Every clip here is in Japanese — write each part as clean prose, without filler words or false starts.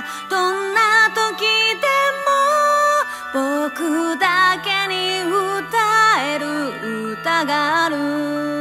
どんな時でも僕だけに歌える歌がある。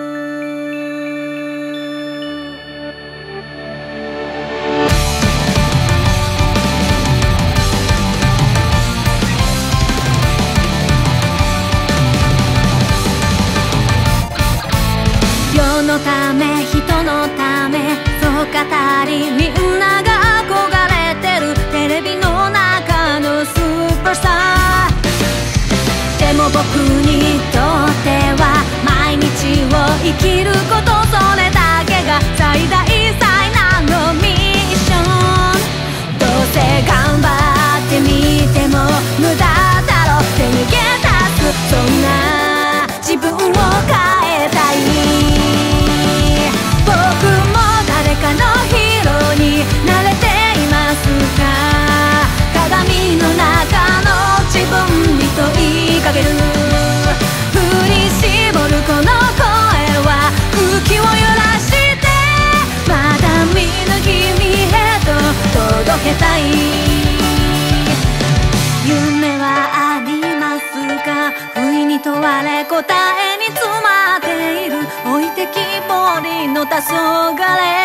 世のため人のためそう語りみんなが憧れてるテレビの中のスーパースター。でも僕にとっては毎日を生きること、それだけが最大最難のミッション。どうせ頑張ってみても無駄だろって逃げ出す、そんな自分を変えたい。僕も誰かのヒーローになれていますか？鏡の中の自分に問いかける。振り絞るこの声は空気を揺らしてまだ見ぬ君へと届けたい。夢はありますか？不意に問われ答えに詰まっている置いてきぼりの黄昏。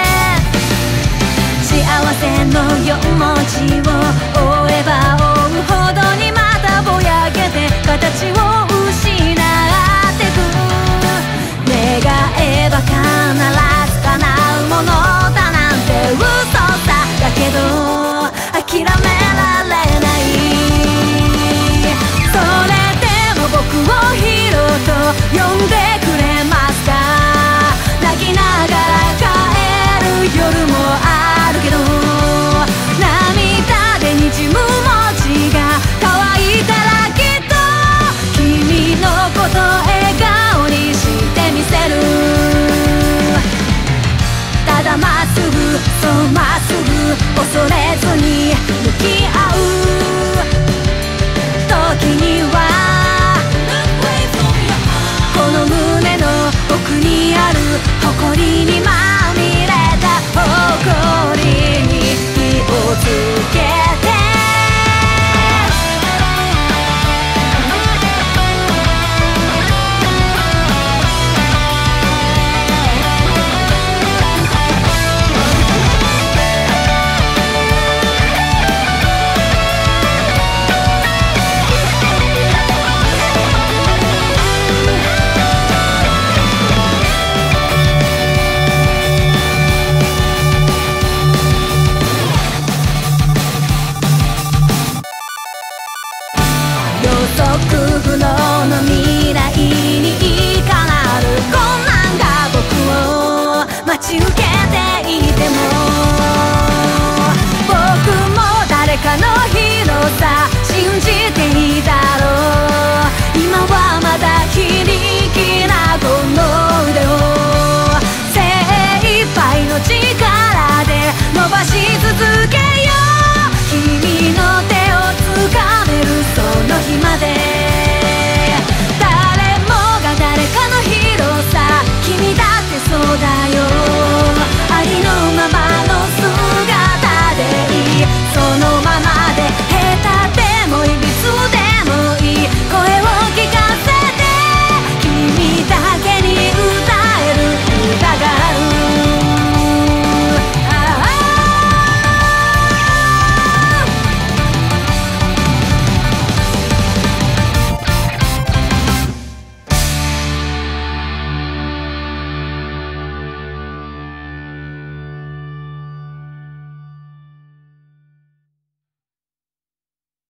幸せの4文字を追えば追うほどにまたぼやけて形を失ってく。願えば必ず叶うものだなんて嘘さ。だけど諦められない。それでも僕をヒーローと呼んでくれますか？泣きながら帰る夜もあるけど、涙で滲む文字が乾いたらきっと君のこと笑顔にしてみせる。ただまっすぐそうまっすぐ恐れずに向き合う時にはこの胸の奥にある誇りにまみれた誇りに火をつけて予測不能の未来にいかなる困難が僕を待ち受けて